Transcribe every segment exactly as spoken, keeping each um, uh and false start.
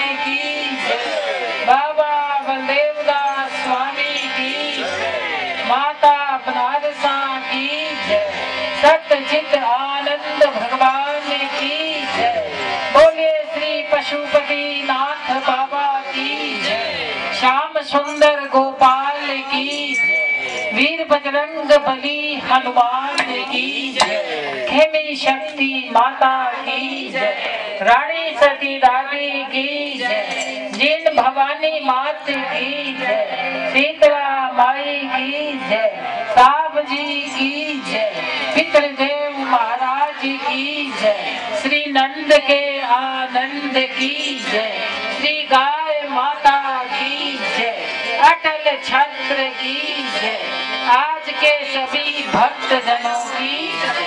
की जय, बाबा बलदेव दास स्वामी की, माता बनारसा की जय, सत्यचित आनंद भगवान की जय, बोलिए श्री पशुपति नाथ बाबा की जय, श्याम सुंदर गोपाल की जय, वीर बजरंग बली हनुमान की जय, खेमी शक्ति माता की जय, रानी सती दादी की जय, जीन भवानी मात की जय, शीतला माई की जय, साहब जी की जय, पितृदेव महाराज की जय, श्री नंद के आनंद की जय, श्री गाय माता की जय, अटल छत्र की जय, आज के सभी भक्त जनों की जय।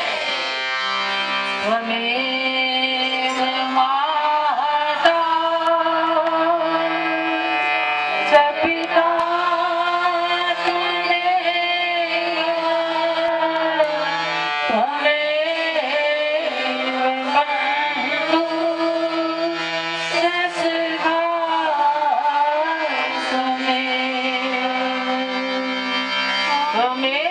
त्वमेव माता च पिता त्वमेव, त्वमेव बन्धुः सखा त्वमेव, त्वमेव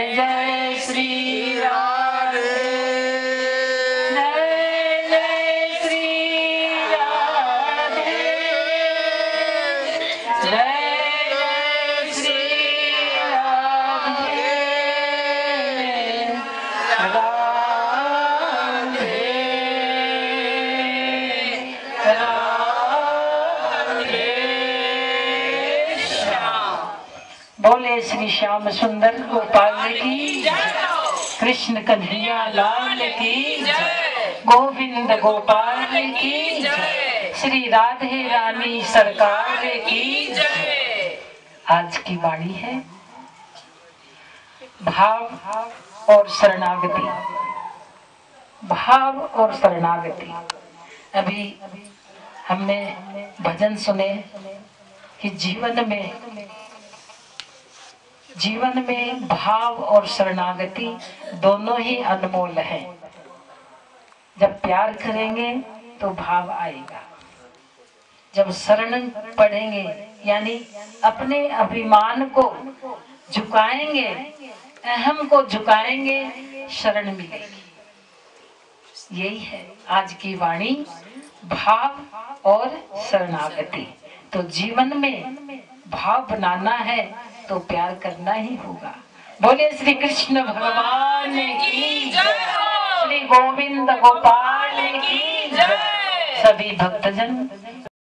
जय जय श्री राधे, जय जय श्री राधे, जय जय श्री राधे, राधे राधे श्याम। बोले श्री श्याम सुंदर गोपाल की जय, कृष्ण कन्हैया लाल की जय, गोविंद गोपाल की जय, श्री राधे रानी सरकार की जय। आज की वाणी है भाव और शरणागति। भाव और शरणागति। अभी हमने भजन सुने कि जीवन में जीवन में भाव और शरणागति दोनों ही अनमोल है। जब प्यार करेंगे तो भाव आएगा, जब शरण पढ़ेंगे यानी अपने अभिमान को झुकाएंगे, अहम को झुकाएंगे, शरण मिलेगी। यही है आज की वाणी, भाव और शरणागति। तो जीवन में भाव बनाना है तो प्यार करना ही होगा। बोले श्री कृष्ण भगवान की जय, श्री गोविंद गोपाल की जय। सभी भक्तजन